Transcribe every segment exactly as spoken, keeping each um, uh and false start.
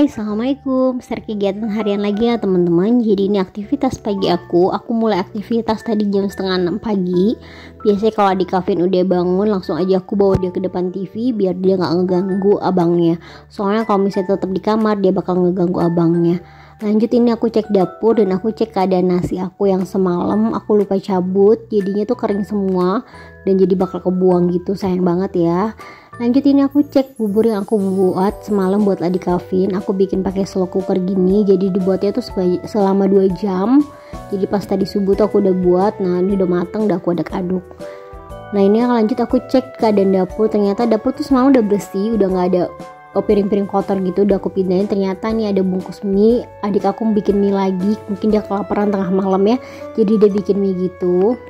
Assalamualaikum. Start kegiatan harian lagi ya teman-teman. Jadi ini aktivitas pagi aku. Aku mulai aktivitas tadi jam setengah enam pagi. Biasanya kalau adik Kavin udah bangun, langsung aja aku bawa dia ke depan T V biar dia nggak ngeganggu abangnya. Soalnya kalau misalnya tetap di kamar, dia bakal ngeganggu abangnya. Lanjut ini aku cek dapur dan aku cek keadaan nasi aku yang semalam aku lupa cabut. Jadinya tuh kering semua dan jadi bakal kebuang gitu. Sayang banget ya. Lanjut ini aku cek bubur yang aku buat semalam buat adik Kavin. Aku bikin pakai slow cooker gini. Jadi dibuatnya tuh selama dua jam. Jadi pas tadi subuh tuh aku udah buat. Nah ini udah matang, udah aku aduk-aduk. Nah ini lanjut aku cek keadaan dapur. Ternyata dapur tuh semalam udah bersih, udah nggak ada oh, piring-piring kotor gitu. Udah aku pindahin. Ternyata nih ada bungkus mie. Adik aku bikin mie lagi. Mungkin dia kelaparan tengah malam ya. Jadi dia bikin mie gitu.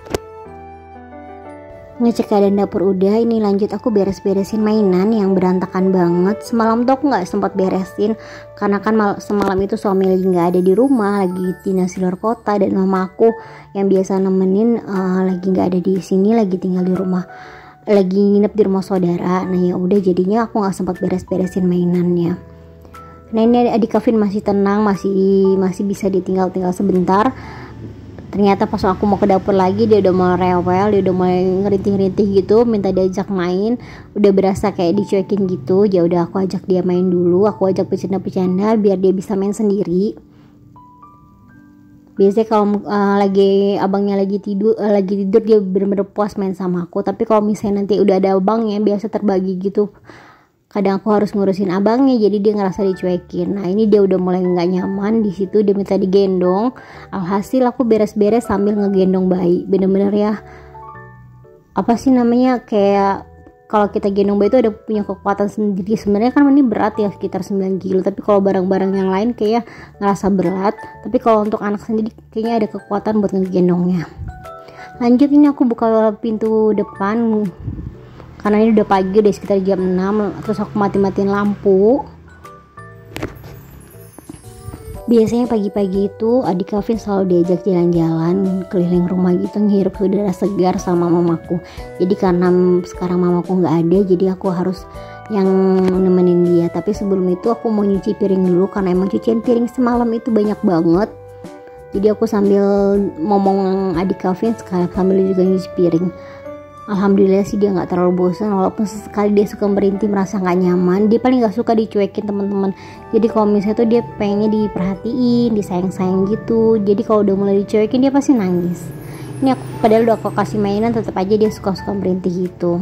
Ngecek keadaan dapur udah, ini lanjut aku beres-beresin mainan yang berantakan banget. Semalam tuh aku nggak sempat beresin karena kan mal- semalam itu suami lagi nggak ada di rumah, lagi dinas luar kota, dan mama aku yang biasa nemenin uh, lagi nggak ada di sini, lagi tinggal di rumah, lagi nginep di rumah saudara. Nah ya udah jadinya aku nggak sempat beres-beresin mainannya. Nah ini adik Kavin masih tenang, masih masih bisa ditinggal-tinggal sebentar. Ternyata pas aku mau ke dapur lagi dia udah mulai rewel, dia udah mulai ngerintih-ngerintih gitu, minta diajak main. Udah berasa kayak dicuekin gitu. Ya udah aku ajak dia main dulu, aku ajak bercanda-bercanda biar dia bisa main sendiri. Biasanya kalau uh, lagi abangnya lagi tidur, uh, lagi tidur dia bener-bener puas main sama aku. Tapi kalau misalnya nanti udah ada abangnya biasa terbagi gitu. Kadang aku harus ngurusin abangnya, jadi dia ngerasa dicuekin. Nah ini dia udah mulai nggak nyaman di situ, dia minta digendong. Alhasil aku beres-beres sambil ngegendong bayi. Bener-bener ya, apa sih namanya, kayak kalau kita gendong bayi itu ada punya kekuatan sendiri. Sebenarnya kan ini berat ya, sekitar sembilan kilo. Tapi kalau barang-barang yang lain kayak ngerasa berat. Tapi kalau untuk anak sendiri kayaknya ada kekuatan buat ngegendongnya. Lanjut ini aku buka pintu depan. Karena ini udah pagi, udah sekitar jam enam. Terus aku mati-matiin lampu. Biasanya pagi-pagi itu adik Kavin selalu diajak jalan-jalan keliling rumah gitu, ngehirup udara segar sama mamaku. Jadi karena sekarang mamaku nggak ada, jadi aku harus yang nemenin dia. Tapi sebelum itu aku mau nyuci piring dulu, karena emang cucian piring semalam itu banyak banget. Jadi aku sambil ngomong adik Kavin sekarang sambil juga nyuci piring. Alhamdulillah sih dia nggak terlalu bosan, walaupun sesekali dia suka merintih, merasa nggak nyaman. Dia paling nggak suka dicuekin teman-teman. Jadi kalau misalnya tuh dia pengennya diperhatiin, disayang-sayang gitu. Jadi kalau udah mulai dicuekin dia pasti nangis. Ini aku padahal udah aku kasih mainan, tetap aja dia suka-suka merintih gitu.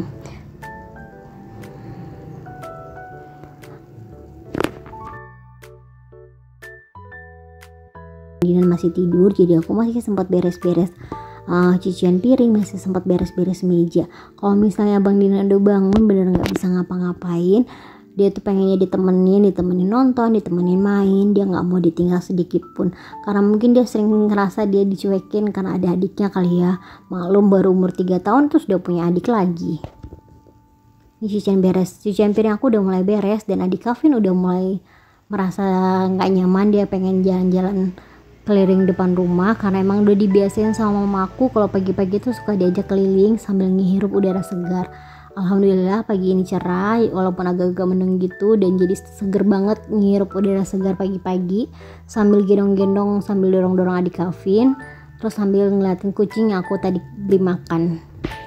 Dinan masih tidur, jadi aku masih sempat beres-beres Uh, cucian piring, masih sempat beres-beres meja. Kalau misalnya Bang Dina udah bangun bener nggak bisa ngapa-ngapain, dia tuh pengennya ditemenin, ditemenin nonton, ditemenin main. Dia nggak mau ditinggal sedikit pun, karena mungkin dia sering ngerasa dia dicuekin karena ada adiknya kali ya. Maklum baru umur tiga tahun terus udah punya adik lagi. Ini cucian beres, cucian piring aku udah mulai beres, dan adik Kavin udah mulai merasa nggak nyaman. Dia pengen jalan-jalan keliling depan rumah karena emang udah dibiasain sama mamaku kalau pagi-pagi tuh suka diajak keliling sambil ngehirup udara segar. Alhamdulillah pagi ini cerah walaupun agak-agak mendung gitu, dan jadi seger banget ngehirup udara segar pagi-pagi sambil gendong-gendong, sambil dorong-dorong adik Kavin, terus sambil ngeliatin kucing yang aku tadi beli makan.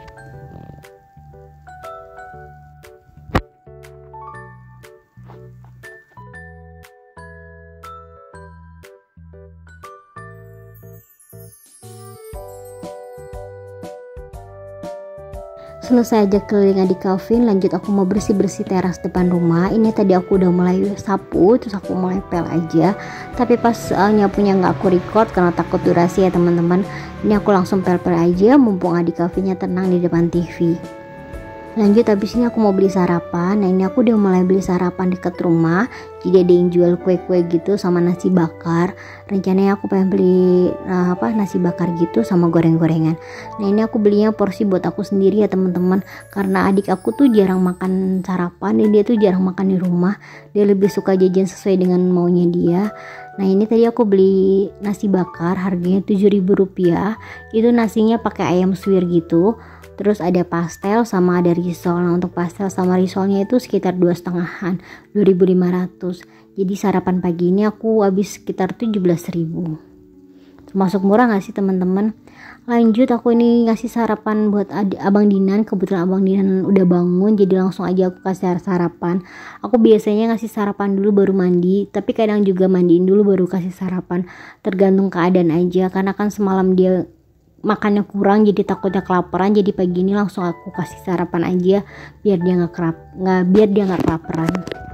Selesai aja keliling adik Kavin, lanjut aku mau bersih-bersih teras depan rumah. Ini tadi aku udah mulai sapu, terus aku mulai pel aja. Tapi pas uh, nyapunya nggak aku record karena takut durasi ya teman-teman. Ini aku langsung pel-pel aja, mumpung adik Kavinnya tenang di depan T V. Lanjut habis ini aku mau beli sarapan. Nah ini aku udah mulai beli sarapan deket rumah. Jadi ada yang jual kue-kue gitu sama nasi bakar. Rencananya aku pengen beli uh, apa nasi bakar gitu sama goreng-gorengan. Nah ini aku belinya porsi buat aku sendiri ya teman-teman. Karena adik aku tuh jarang makan sarapan, dan dia tuh jarang makan di rumah. Dia lebih suka jajan sesuai dengan maunya dia. Nah ini tadi aku beli nasi bakar, harganya tujuh ribu rupiah. Itu nasinya pakai ayam suwir gitu. Terus ada pastel sama ada risol. Nah untuk pastel sama risolnya itu sekitar dua setengahan, dua ribu lima ratus. Jadi sarapan pagi ini aku habis sekitar tujuh belas ribu. Termasuk murah gak sih teman-teman? Lanjut, aku ini ngasih sarapan buat adik, Abang Dinan. Kebetulan Abang Dinan udah bangun, jadi langsung aja aku kasih sarapan. Aku biasanya ngasih sarapan dulu baru mandi, tapi kadang juga mandiin dulu baru kasih sarapan. Tergantung keadaan aja, karena kan semalam dia makannya kurang, jadi takutnya kelaparan. Jadi pagi ini langsung aku kasih sarapan aja, biar dia nggak kerap, nggak biar dia nggak kelaparan.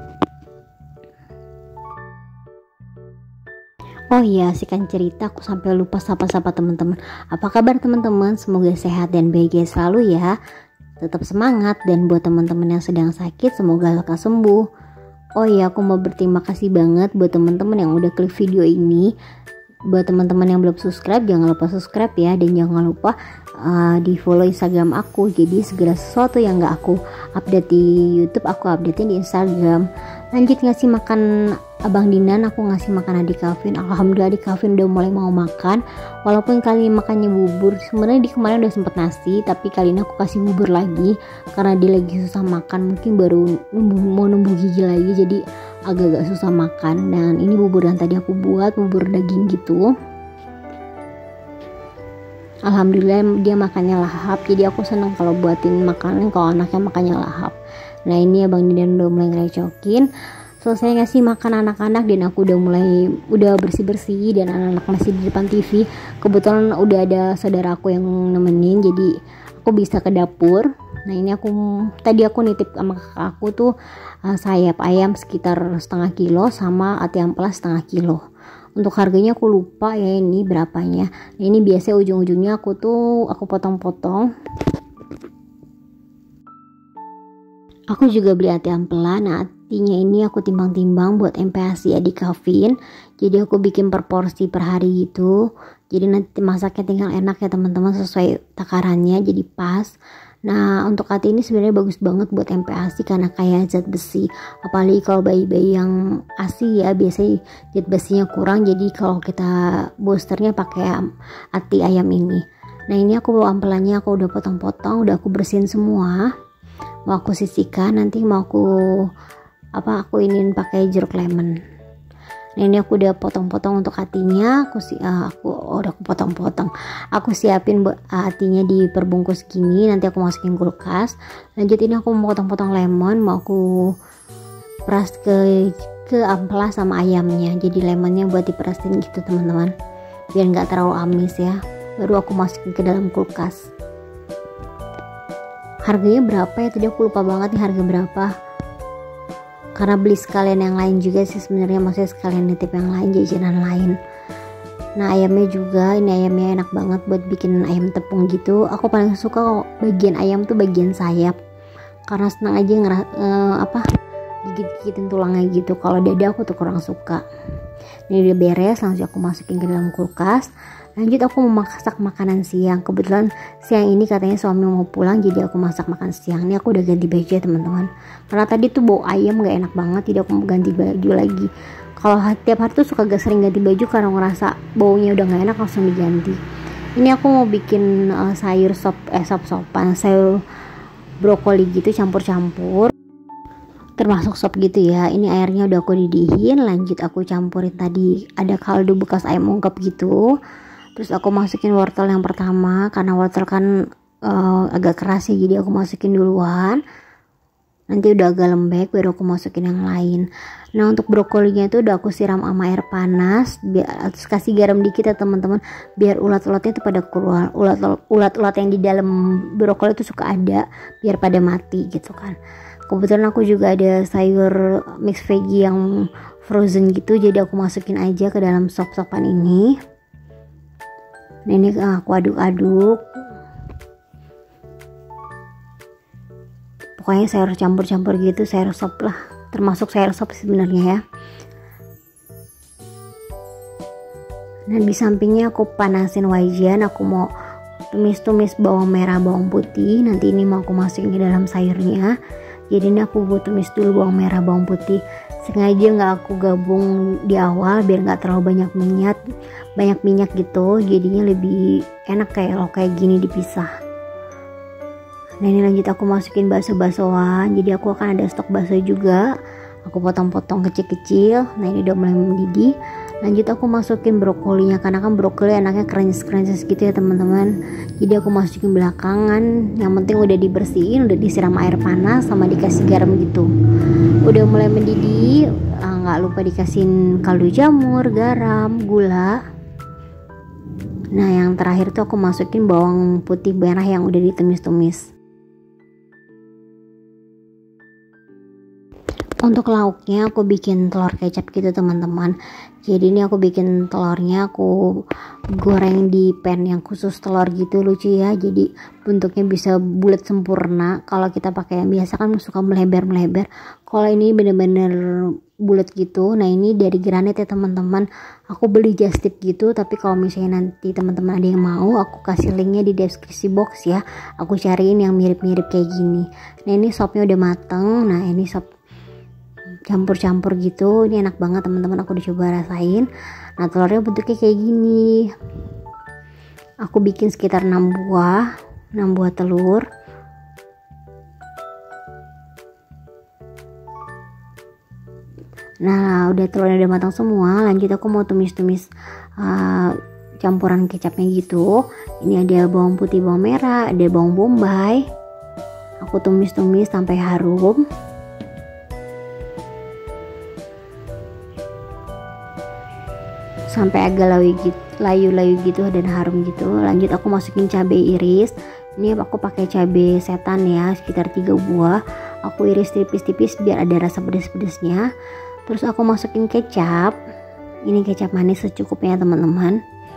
Oh iya, sikan cerita aku sampai lupa sapa-sapa teman-teman. Apa kabar teman-teman? Semoga sehat dan bahagia selalu ya. Tetap semangat, dan buat teman-teman yang sedang sakit semoga lekas sembuh. Oh iya, aku mau berterima kasih banget buat teman-teman yang udah klik video ini. Buat teman-teman yang belum subscribe, jangan lupa subscribe ya, dan jangan lupa uh, di follow Instagram aku. Jadi segala sesuatu yang gak aku update di YouTube, aku updatein di Instagram. Lanjut ngasih makan Abang Dinan, aku ngasih makan adik Calvin. Alhamdulillah adik Calvin udah mulai mau makan. Walaupun kali ini makannya bubur, sebenarnya di kemarin udah sempet nasi, tapi kali ini aku kasih bubur lagi karena dia lagi susah makan. Mungkin baru numbuh, mau numbuh gigi lagi, jadi agak-agak susah makan. Dan ini bubur yang tadi aku buat, bubur daging gitu. Alhamdulillah dia makannya lahap, jadi aku seneng kalau buatin makanan kalau anaknya makannya lahap. Nah ini Abang Dinan udah mulai ngerecokin. Selesai ngasih makan anak-anak dan aku udah mulai udah bersih-bersih, dan anak-anak masih di depan T V. Kebetulan udah ada saudara aku yang nemenin, jadi aku bisa ke dapur. Nah ini aku tadi aku nitip sama kakak aku tuh uh, sayap ayam sekitar setengah kilo sama ati amplas setengah kilo. Untuk harganya aku lupa ya ini berapanya. Nah, ini biasa ujung-ujungnya aku tuh aku potong-potong. Aku juga beli ati ampela. Nah atinya ini aku timbang-timbang buat M P A S I adik Calvin. Jadi aku bikin per porsi per hari gitu. Jadi nanti masaknya tinggal enak ya teman-teman, sesuai takarannya jadi pas. Nah untuk ati ini sebenarnya bagus banget buat M P A S I karena kaya zat besi. Apalagi kalau bayi-bayi yang A S I ya, biasanya zat besinya kurang. Jadi kalau kita boosternya pakai ati ayam ini. Nah ini aku bawa ampelannya, aku udah potong-potong, udah aku bersihin semua. Mau aku sisihkan, nanti mau aku apa aku iniin pakai jeruk lemon. Nah ini aku udah potong-potong untuk hatinya. Aku si uh, aku oh, udah aku potong-potong. Aku siapin uh, hatinya di perbungkus gini. Nanti aku masukin kulkas. Lanjut ini aku mau potong-potong lemon. Mau aku peras ke ke ampela sama ayamnya. Jadi lemonnya buat diperasin gitu teman-teman, biar nggak terlalu amis ya. Baru aku masukin ke dalam kulkas. Harganya berapa ya? Tadi aku lupa banget nih harga berapa. Karena beli sekalian yang lain juga sih sebenarnya, maksudnya sekalian nitip yang lain, jajanan lain. Nah ayamnya juga, ini ayamnya enak banget buat bikin ayam tepung gitu. Aku paling suka bagian ayam tuh bagian sayap, karena senang aja ngerasa uh, apa gigit-gigitin tulangnya gitu. Kalau dada aku tuh kurang suka. Ini udah beres, langsung aku masukin ke dalam kulkas. Lanjut aku mau masak makanan siang. Kebetulan siang ini katanya suami mau pulang, jadi aku masak makan siang. Ini aku udah ganti baju ya teman-teman, karena tadi tuh bau ayam gak enak banget, jadi aku mau ganti baju lagi. Kalau tiap hari tuh suka gak sering ganti baju karena ngerasa baunya udah gak enak, langsung diganti. Ini aku mau bikin uh, sayur sop eh sop sopan sayur brokoli gitu campur-campur, termasuk sop gitu ya. Ini airnya udah aku didihin. Lanjut aku campurin tadi ada kaldu bekas ayam ungkep gitu. Terus aku masukin wortel yang pertama, karena wortel kan uh, agak keras ya, jadi aku masukin duluan. Nanti udah agak lembek baru aku masukin yang lain. Nah untuk brokolinya itu udah aku siram sama air panas, biar terus kasih garam dikit ya teman-teman, biar ulat-ulatnya itu pada keluar. Ulat-ulat yang di dalam brokoli itu suka ada, biar pada mati gitu kan. Kebetulan aku juga ada sayur mix veggie yang frozen gitu, jadi aku masukin aja ke dalam sop-sopan ini. Nah ini aku aduk-aduk. Pokoknya sayur campur-campur gitu, sayur sop lah, termasuk sayur sop sebenarnya ya. Nah di sampingnya aku panasin wajan. Aku mau tumis-tumis bawang merah, bawang putih. Nanti ini mau aku masukin ke dalam sayurnya. Jadi ini aku buat tumis dulu bawang merah, bawang putih. Sengaja nggak aku gabung di awal biar nggak terlalu banyak minyak, banyak minyak gitu. Jadinya lebih enak kayak kalau kayak gini dipisah. Nah ini lanjut aku masukin bakso-baksoan. Jadi aku akan ada stok bakso juga. Aku potong-potong kecil-kecil. Nah ini udah mulai mendidih. Lanjut aku masukin brokolinya, karena kan brokoli anaknya crunchy-crunchy gitu ya teman-teman. Jadi aku masukin belakangan. Yang penting udah dibersihin, udah disiram air panas sama dikasih garam gitu. Udah mulai mendidih, nggak lupa dikasihin kaldu jamur, garam, gula. Nah yang terakhir tuh aku masukin bawang putih merah yang udah ditumis-tumis. Untuk lauknya aku bikin telur kecap gitu teman-teman. Jadi ini aku bikin telurnya, aku goreng di pan yang khusus telur gitu, lucu ya. Jadi bentuknya bisa bulat sempurna. Kalau kita pakai yang biasa kan suka melebar-melebar. Kalau ini bener-bener bulat gitu. Nah ini dari granit ya teman-teman. Aku beli just tip gitu. Tapi kalau misalnya nanti teman-teman ada yang mau, aku kasih linknya di deskripsi box ya. Aku cariin yang mirip-mirip kayak gini. Nah ini sopnya udah mateng. Nah ini sop campur-campur gitu, ini enak banget teman-teman, aku udah coba rasain. Nah telurnya bentuknya kayak gini, aku bikin sekitar enam buah enam buah telur. Nah udah telurnya udah matang semua, lanjut aku mau tumis-tumis uh, campuran kecapnya gitu. Ini ada bawang putih, bawang merah, ada bawang bombay, aku tumis-tumis sampai harum. Sampai agak layu-layu gitu dan harum gitu. Lanjut aku masukin cabai iris. Ini aku pakai cabai setan ya, sekitar tiga buah. Aku iris tipis-tipis biar ada rasa pedas-pedasnya. Terus aku masukin kecap. Ini kecap manis secukupnya teman-teman.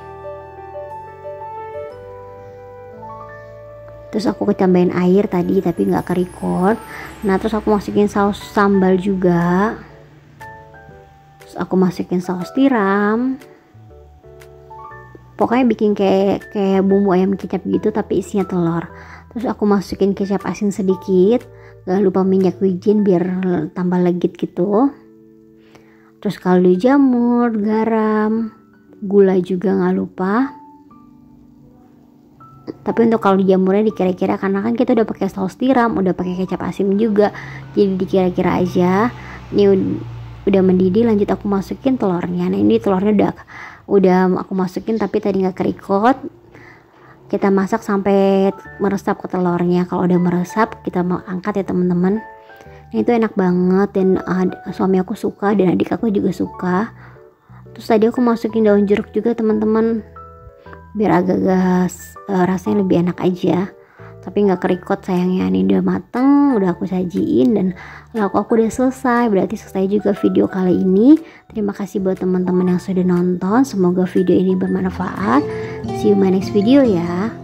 Terus aku ketambahin air tadi tapi nggak ke-record. Nah terus aku masukin saus sambal juga. Aku masukin saus tiram, pokoknya bikin kayak kayak bumbu ayam kecap gitu tapi isinya telur. Terus aku masukin kecap asin sedikit, gak lupa minyak wijen biar tambah legit gitu. Terus kaldu jamur, garam, gula juga gak lupa. Tapi untuk kaldu jamurnya dikira-kira, karena kan kita udah pakai saus tiram, udah pakai kecap asin juga, jadi dikira-kira aja. Ini udah mendidih, lanjut aku masukin telurnya. Nah ini telurnya udah udah aku masukin tapi tadi nggak kerikot. Kita masak sampai meresap ke telurnya. Kalau udah meresap kita mau angkat ya teman-teman. Nah itu enak banget dan uh, suami aku suka dan adik aku juga suka. Terus tadi aku masukin daun jeruk juga teman-teman, biar agak-agak uh, rasanya lebih enak aja. Tapi nggak kerikot sayangnya. Ini udah mateng, udah aku sajiin dan lauk aku udah selesai. Berarti selesai juga video kali ini. Terima kasih buat teman-teman yang sudah nonton. Semoga video ini bermanfaat. See you my next video ya.